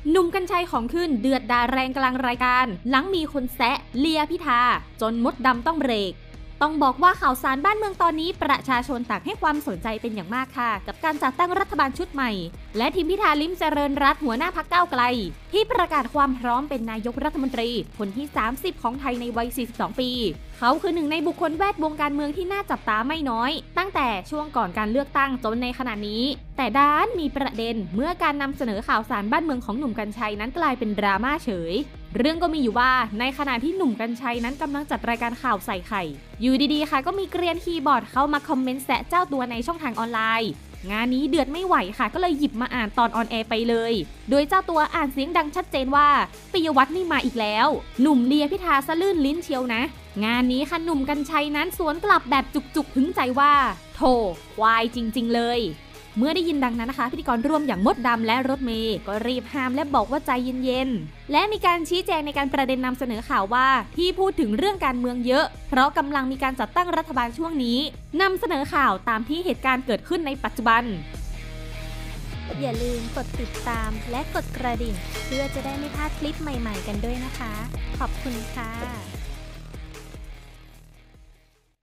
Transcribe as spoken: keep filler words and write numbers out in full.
หนุ่มกรรชัยของขึ้นเดือดดาแรงกลางรายการหลังมีคนแซะเลียพิธาจนมดดำต้องเบรกต้องบอกว่าข่าวสารบ้านเมืองตอนนี้ประชาชนต่างให้ความสนใจเป็นอย่างมากค่ะกับการจัดตั้งรัฐบาลชุดใหม่และทีมพิธาลิ้มเจริญรัตน์หัวหน้าพรรคก้าวไกลที่ประกาศความพร้อมเป็นนายกรัฐมนตรีคนที่สามสิบของไทยในวัยสี่สิบสองปีเขาคือหนึ่งในบุคคลแวดวงการเมืองที่น่าจับตาไม่น้อยตั้งแต่ช่วงก่อนการเลือกตั้งจนในขณะนี้แต่ด้านมีประเด็นเมื่อการนำเสนอข่าวสารบ้านเมืองของหนุ่มกรรชัยนั้นกลายเป็นดราม่าเฉยเรื่องก็มีอยู่ว่าในขณะที่หนุ่มกรรชัยนั้นกำลังจัดรายการข่าวใส่ไข่อยู่ดีๆค่ะก็มีเกรียนคีย์บอร์ดเข้ามาคอมเมนต์แซะเจ้าตัวในช่องทางออนไลน์งานนี้เดือดไม่ไหวค่ะก็เลยหยิบมาอ่านตอนออนแอร์ไปเลยโดยเจ้าตัวอ่านเสียงดังชัดเจนว่าปิยวัฒน์นี่มาอีกแล้วหนุ่มเลียพิธาสะลื่นลิ้นเชียวนะงานนี้ค่ะหนุ่มกรรชัยนั้นสวนกลับแบบจุกๆถึงใจว่าโธ่ควายจริงๆเลยเมื่อได้ยินดังนั้นนะคะพิธีกรร่วมอย่างมดดำและรถเมย์ก็รีบห้ามและบอกว่าใจเย็นๆและมีการชี้แจงในการประเด็นนำเสนอข่าวว่าที่พูดถึงเรื่องการเมืองเยอะเพราะกำลังมีการจัดตั้งรัฐบาลช่วงนี้นำเสนอข่าวตามที่เหตุการณ์เกิดขึ้นในปัจจุบันอย่าลืมกดติดตามและกดกระดิ่งเพื่อจะได้ไม่พลาดคลิปใหม่ๆกันด้วยนะคะขอบคุณค่ะ